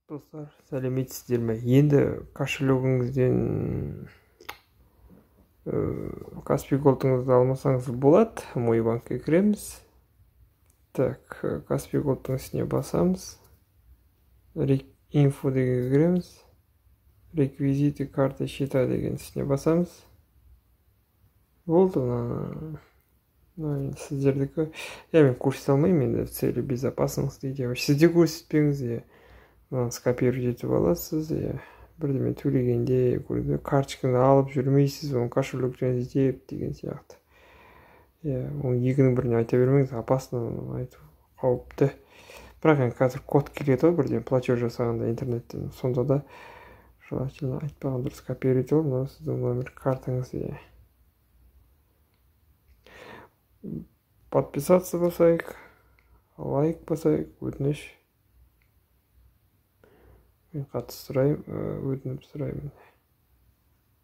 Достар, сәлеметсіздер ме? Енді кошелегіңізден Каспий голдыңызды алмасаңыз болады. Мой банкке кіреміз. Так, Каспий голдың үстіне басамыз. Инфо деген кіреміз. Реквизиты карты счета деген үстіне басамыз. Болды. Сіздердікі. Мен көрсете алмаймын енді, в цели безопасности дейді. Сізде көрсетпеңіз, скопировать етіп аласыз, бірдеме төлегенде карточканы алып жүрмейсіз, оны кошелектен іздеп деген сияқты. Оны екінің біріне айта бермеңіз, опасно айту қауіпті. Бірақ енді қазір код келеді ғой, бірден платеж жасағанда интернеттен, сонда да желательно айтпаған дұрыс. Копировать етіп, мынау сіздің номер картаңыз. Подписаться басайық, лайк басайық, өтініш. Мен қатты сұраймын, өтініп сұраймын.